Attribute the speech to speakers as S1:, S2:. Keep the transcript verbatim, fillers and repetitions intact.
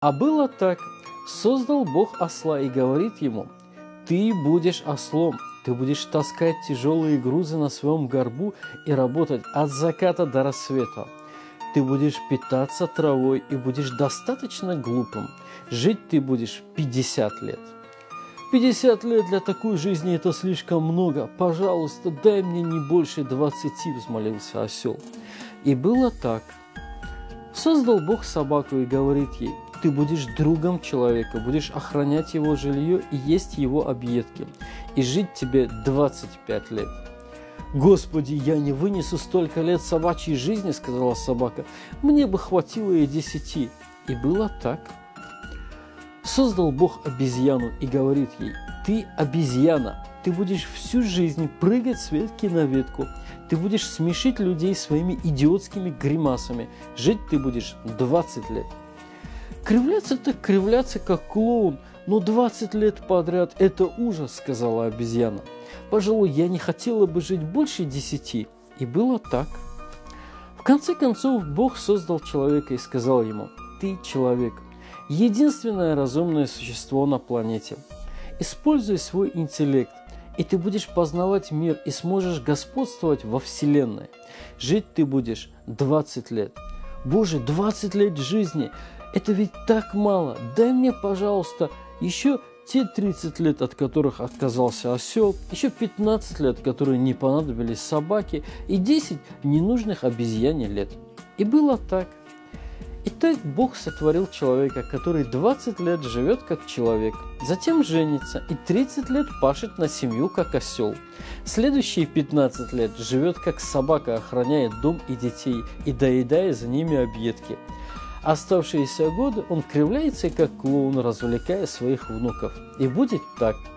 S1: А было так. Создал Бог осла и говорит ему: «Ты будешь ослом, ты будешь таскать тяжелые грузы на своем горбу и работать от заката до рассвета. Ты будешь питаться травой и будешь достаточно глупым. Жить ты будешь пятьдесят лет». «Пятьдесят лет для такой жизни – это слишком много. Пожалуйста, дай мне не больше двадцати», – взмолился осел. И было так. Создал Бог собаку и говорит ей: «Ты будешь другом человека, будешь охранять его жилье и есть его объедки, и жить тебе двадцать пять лет». «Господи, я не вынесу столько лет собачьей жизни», – сказала собака. «Мне бы хватило и десяти». И было так. Создал Бог обезьяну и говорит ей: «Ты обезьяна, ты будешь всю жизнь прыгать с ветки на ветку, ты будешь смешить людей своими идиотскими гримасами, жить ты будешь двадцать лет». «Кривляться так кривляться, как клоун, но двадцать лет подряд – это ужас», – сказала обезьяна. «Пожалуй, я не хотела бы жить больше десяти». И было так. В конце концов, Бог создал человека и сказал ему: «Ты человек, единственное разумное существо на планете. Используй свой интеллект, и ты будешь познавать мир и сможешь господствовать во Вселенной. Жить ты будешь двадцать лет». «Боже, двадцать лет жизни! Это ведь так мало! Дай мне, пожалуйста, еще те тридцать лет, от которых отказался осел, еще пятнадцать лет, которые не понадобились собаке, и десять ненужных обезьяне лет». И было так. Итак, Бог сотворил человека, который двадцать лет живет как человек, затем женится и тридцать лет пашет на семью как осел. Следующие пятнадцать лет живет как собака, охраняет дом и детей и доедая за ними объедки. Оставшиеся годы он кривляется как клоун, развлекая своих внуков. И будет так.